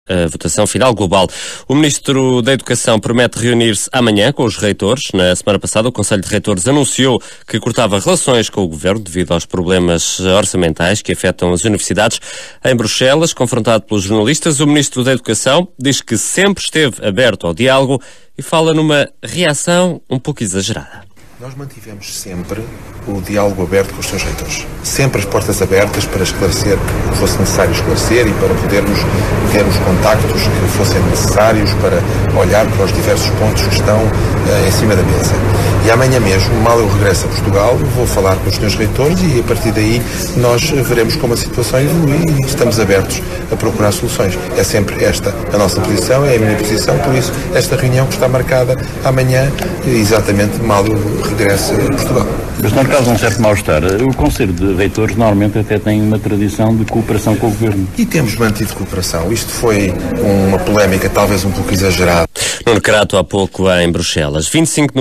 a votação final global. O Ministro da Educação promete reunir-se amanhã com os reitores. Na semana passada, o Conselho de Reitores anunciou que cortava relações com o Governo devido aos problemas orçamentais que afetam as universidades. Em Bruxelas, confrontado pelos jornalistas, o Ministro da Educação diz que sempre esteve aberto ao diálogo e fala numa reação um pouco exagerada. Nós mantivemos sempre o diálogo aberto com os seus reitores. Sempre as portas abertas para esclarecer o que fosse necessário esclarecer e para podermos ter os contactos que fossem necessários para olhar para os diversos pontos que estão em cima da mesa. E amanhã mesmo, mal eu regresso a Portugal, vou falar com os senhores reitores e a partir daí nós veremos como a situação evolui e estamos abertos a procurar soluções. É sempre esta a nossa posição, é a minha posição, por isso esta reunião que está marcada amanhã, exatamente mal eu regresso a Portugal. Mas não causa um certo mal-estar. O Conselho de Reitores normalmente até tem uma tradição de cooperação com o Governo. E temos mantido cooperação. Isto foi uma polémica talvez um pouco exagerada. Nuno Crato há pouco em Bruxelas. 25